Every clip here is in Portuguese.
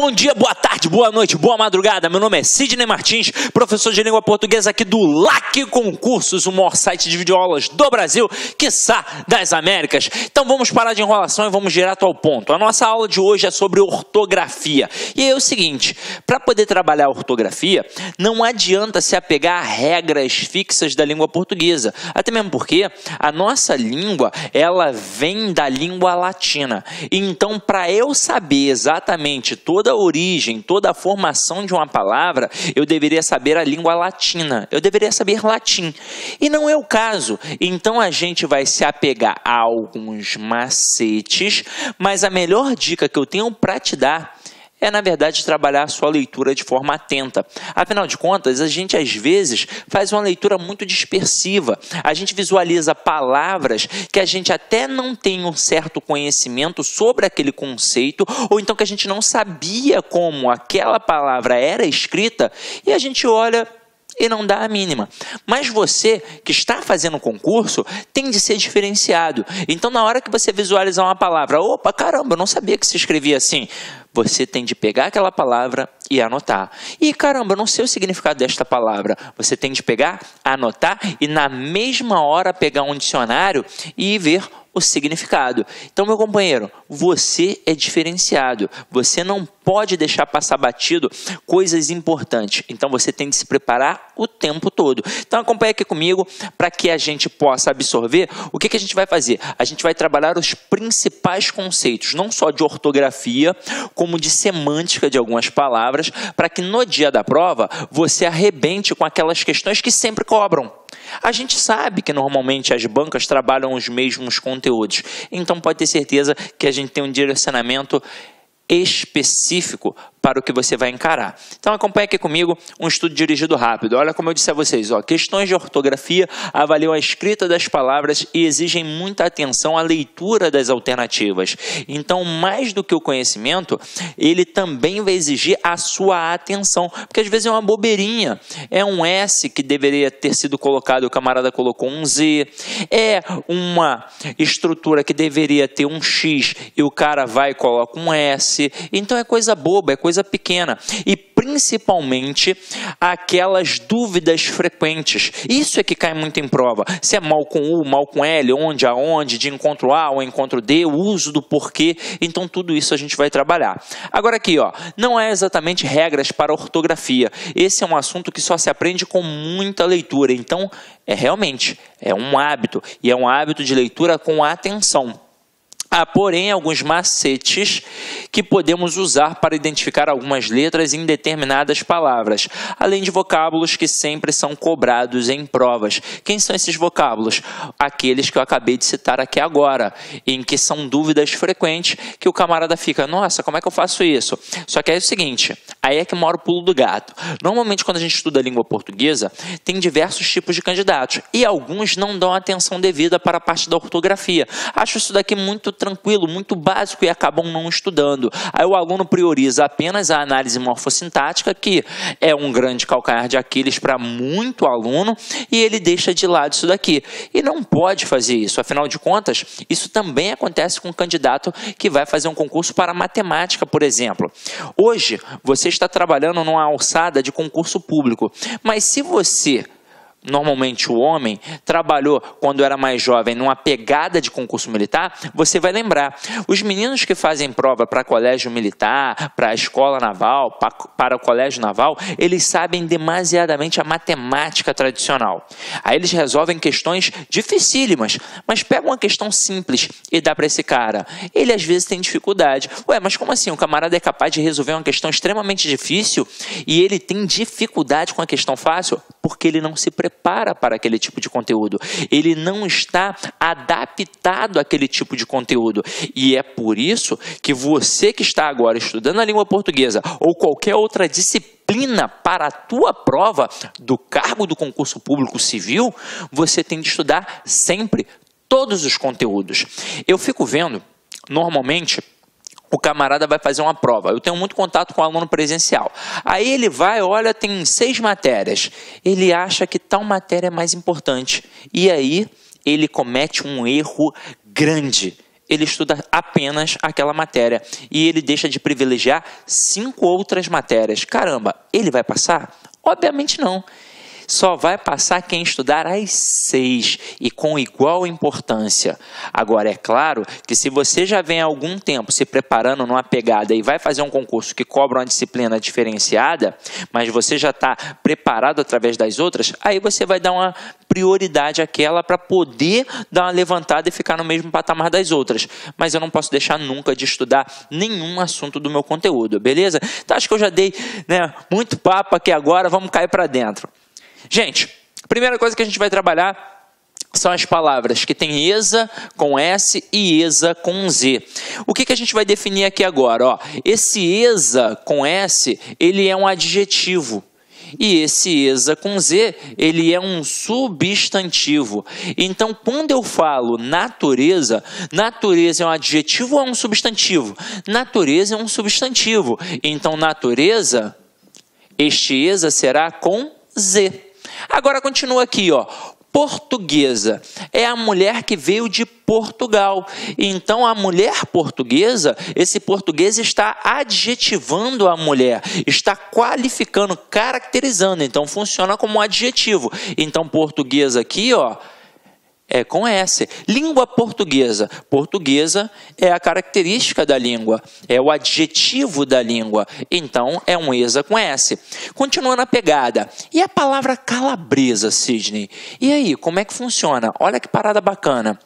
Bom dia, boa tarde, boa noite, boa madrugada. Meu nome é Sidney Martins, professor de língua portuguesa aqui do LAC Concursos, o maior site de videoaulas do Brasil, quiçá das Américas. Então vamos parar de enrolação e vamos direto ao ponto. A nossa aula de hoje é sobre ortografia. E é o seguinte, para poder trabalhar a ortografia, não adianta se apegar a regras fixas da língua portuguesa. Até mesmo porque a nossa língua, ela vem da língua latina. Então, para eu saber exatamente toda a origem, toda a formação de uma palavra, eu deveria saber a língua latina, eu deveria saber latim. E não é o caso. Então a gente vai se apegar a alguns macetes, mas a melhor dica que eu tenho para te dar é, na verdade, trabalhar a sua leitura de forma atenta. Afinal de contas, a gente, às vezes, faz uma leitura muito dispersiva. A gente visualiza palavras que a gente até não tem um certo conhecimento sobre aquele conceito, ou então que a gente não sabia como aquela palavra era escrita, e a gente olha e não dá a mínima. Mas você que está fazendo o concurso tem de ser diferenciado. Então, na hora que você visualizar uma palavra, opa, caramba, eu não sabia que se escrevia assim. Você tem de pegar aquela palavra e anotar. E caramba, eu não sei o significado desta palavra. Você tem de pegar, anotar e na mesma hora pegar um dicionário e ver o significado. Então, meu companheiro, você é diferenciado. Você não pode deixar passar batido coisas importantes. Então, você tem de se preparar o tempo todo. Então, acompanhe aqui comigo para que a gente possa absorver. O que a gente vai fazer? A gente vai trabalhar os principais conceitos, não só de ortografia, como de semântica de algumas palavras, para que no dia da prova você arrebente com aquelas questões que sempre cobram. A gente sabe que normalmente as bancas trabalham os mesmos conteúdos, então pode ter certeza que a gente tem um direcionamento específico para o que você vai encarar. Então acompanhe aqui comigo um estudo dirigido rápido. Olha como eu disse a vocês, questões de ortografia avaliam a escrita das palavras e exigem muita atenção à leitura das alternativas. Então, mais do que o conhecimento, ele também vai exigir a sua atenção, porque às vezes é uma bobeirinha, é um S que deveria ter sido colocado, o camarada colocou um Z, é uma estrutura que deveria ter um X e o cara vai e coloca um S. Então é coisa boba, é coisa pequena, e principalmente aquelas dúvidas frequentes. Isso é que cai muito em prova. Se é mal com U, mal com L, onde, aonde, de encontro A ou encontro D, o uso do porquê. Então tudo isso a gente vai trabalhar. Agora aqui, não é exatamente regras para ortografia. Esse é um assunto que só se aprende com muita leitura. Então realmente é um hábito, e é um hábito de leitura com atenção. Há, porém, alguns macetes que podemos usar para identificar algumas letras em determinadas palavras, além de vocábulos que sempre são cobrados em provas. Quem são esses vocábulos? Aqueles que eu acabei de citar aqui agora, em que são dúvidas frequentes que o camarada fica, nossa, como é que eu faço isso? Só que é o seguinte, aí é que mora o pulo do gato. Normalmente, quando a gente estuda a língua portuguesa, tem diversos tipos de candidatos, e alguns não dão atenção devida para a parte da ortografia. Acho isso daqui muito tranquilo, muito básico, e acabam não estudando. Aí o aluno prioriza apenas a análise morfossintática, que é um grande calcanhar de Aquiles para muito aluno, e ele deixa de lado isso daqui. E não pode fazer isso, afinal de contas, isso também acontece com um candidato que vai fazer um concurso para matemática, por exemplo. Hoje, você está trabalhando numa alçada de concurso público, mas se você, normalmente o homem, trabalhou quando era mais jovem numa pegada de concurso militar, você vai lembrar. Os meninos que fazem prova para colégio militar, para a escola naval, para o colégio naval, eles sabem demasiadamente a matemática tradicional. Aí eles resolvem questões dificílimas, mas pegam uma questão simples e dá para esse cara. Ele às vezes tem dificuldade. Ué, mas como assim? O camarada é capaz de resolver uma questão extremamente difícil e ele tem dificuldade com a questão fácil? Porque ele não se prepara para aquele tipo de conteúdo. Ele não está adaptado àquele tipo de conteúdo. E é por isso que você que está agora estudando a língua portuguesa ou qualquer outra disciplina para a tua prova do cargo do concurso público civil, você tem de estudar sempre todos os conteúdos. Eu fico vendo, normalmente, o camarada vai fazer uma prova. Eu tenho muito contato com o aluno presencial. Aí ele vai, olha, tem 6 matérias. Ele acha que tal matéria é mais importante. E aí ele comete um erro grande. ele estuda apenas aquela matéria e ele deixa de privilegiar 5 outras matérias. Caramba, ele vai passar? Obviamente não. Só vai passar quem estudar as 6 e com igual importância. Agora, é claro que se você já vem há algum tempo se preparando numa pegada e vai fazer um concurso que cobra uma disciplina diferenciada, mas você já está preparado através das outras, aí você vai dar uma prioridade àquela para poder dar uma levantada e ficar no mesmo patamar das outras. Mas eu não posso deixar nunca de estudar nenhum assunto do meu conteúdo, beleza? Então, acho que eu já dei, muito papo aqui agora, vamos cair para dentro. Gente, a primeira coisa que a gente vai trabalhar são as palavras que tem ESA com S e ESA com Z. O que a gente vai definir aqui agora? Ó, esse ESA com S, ele é um adjetivo. E esse ESA com Z, ele é um substantivo. Então, quando eu falo natureza, natureza é um adjetivo ou é um substantivo? Natureza é um substantivo. Então, natureza, este ESA será com Z. Agora continua aqui, ó. Portuguesa é a mulher que veio de Portugal. Então, a mulher portuguesa, esse português está adjetivando a mulher, está qualificando, caracterizando. Então, funciona como um adjetivo. Então, portuguesa aqui, ó, é com S. Língua portuguesa. Portuguesa é a característica da língua, é o adjetivo da língua. Então, é um ESA com S. Continuando a pegada. E a palavra calabresa, Sidney? E aí, como é que funciona? Olha que parada bacana.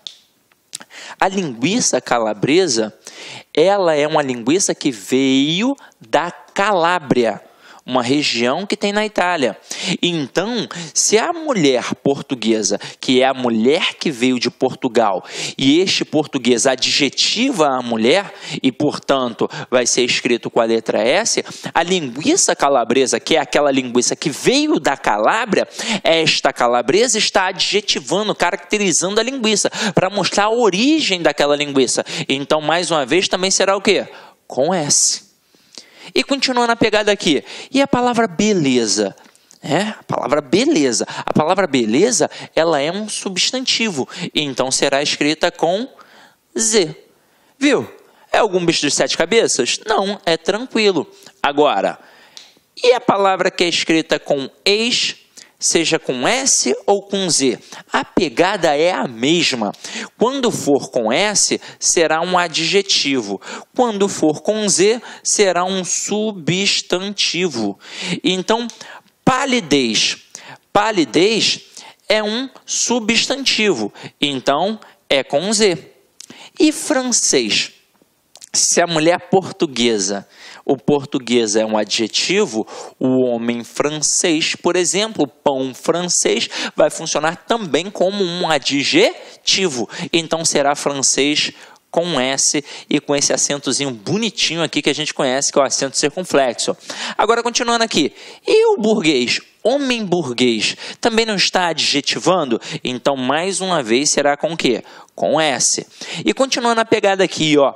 A linguiça calabresa, ela é uma linguiça que veio da Calábria, uma região que tem na Itália. Então, se a mulher portuguesa, que é a mulher que veio de Portugal, e este português adjetiva a mulher, e, portanto, vai ser escrito com a letra S, a linguiça calabresa, que é aquela linguiça que veio da Calábria, esta calabresa está adjetivando, caracterizando a linguiça, para mostrar a origem daquela linguiça. Então, mais uma vez, também será o quê? Com S. E continuando a pegada aqui, e a palavra beleza? A palavra beleza. A palavra beleza, ela é um substantivo, então será escrita com Z. Viu? É algum bicho de 7 cabeças? Não, é tranquilo. Agora, e a palavra que é escrita com ex, seja com S ou com Z? A pegada é a mesma. Quando for com S, será um adjetivo. Quando for com Z, será um substantivo. Então, palidez. Palidez é um substantivo. Então, é com Z. E francês? Se a mulher portuguesa, o português é um adjetivo, o homem francês, por exemplo, pão francês, vai funcionar também como um adjetivo. Então, será francês com S e com esse acentozinho bonitinho aqui que a gente conhece, que é o acento circunflexo. Agora, continuando aqui. E o burguês? Homem burguês também não está adjetivando? Então, mais uma vez, será com o quê? Com S. E continuando a pegada aqui, ó.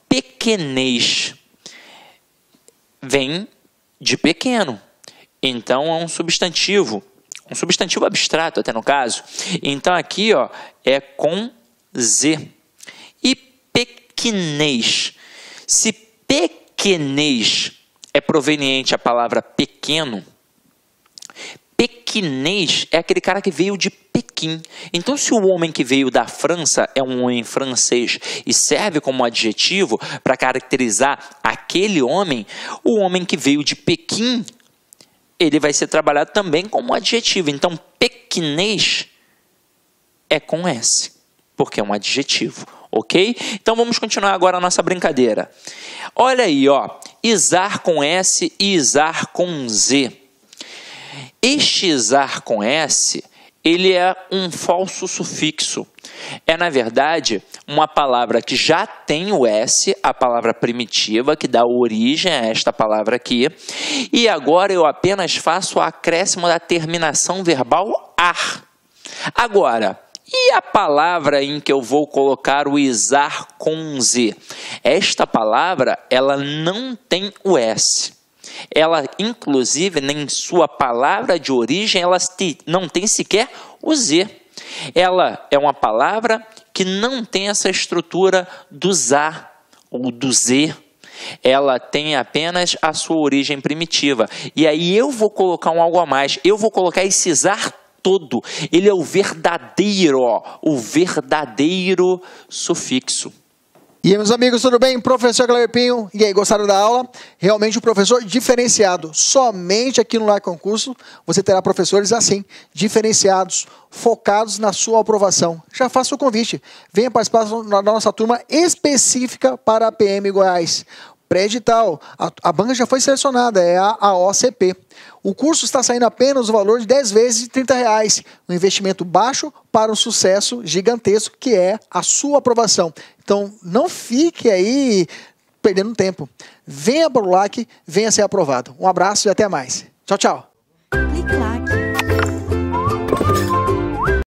Pequenez vem de pequeno, então é um substantivo abstrato até no caso. Então aqui, ó, é com Z. E pequenez, se pequenez é proveniente a palavra pequeno, pequenez é aquele cara que veio de Pequim. Então, se o homem que veio da França é um homem francês e serve como adjetivo para caracterizar aquele homem, o homem que veio de Pequim, ele vai ser trabalhado também como adjetivo. Então, pequinês é com S, porque é um adjetivo, ok? Então, vamos continuar agora a nossa brincadeira. Olha aí, ó, isar com S e isar com Z. Este isar com S, ele é um falso sufixo. É, na verdade, uma palavra que já tem o S, a palavra primitiva, que dá origem a esta palavra aqui. E agora eu apenas faço o acréscimo da terminação verbal ar. Agora, e a palavra em que eu vou colocar o isar com Z? Esta palavra, ela não tem o S. Ela, inclusive, em sua palavra de origem, ela não tem sequer o Z. Ela é uma palavra que não tem essa estrutura do ZA ou do Z. Ela tem apenas a sua origem primitiva. E aí eu vou colocar um algo a mais. Eu vou colocar esse ZAR todo. Ele é o verdadeiro, ó, o verdadeiro sufixo. E aí, meus amigos, tudo bem? Professor Cleber Pinho. E aí, gostaram da aula? Realmente um professor diferenciado. Somente aqui no LAC Concurso você terá professores assim, diferenciados, focados na sua aprovação. Já faça o convite. Venha participar da nossa turma específica para a PM Goiás. Pré-edital. A banca já foi selecionada, é a OCP. O curso está saindo apenas o valor de 10 vezes de R$30. Um investimento baixo para um sucesso gigantesco, que é a sua aprovação. Então, não fique aí perdendo tempo. Venha para o LAC, venha ser aprovado. Um abraço e até mais. Tchau, tchau. Clique LAC.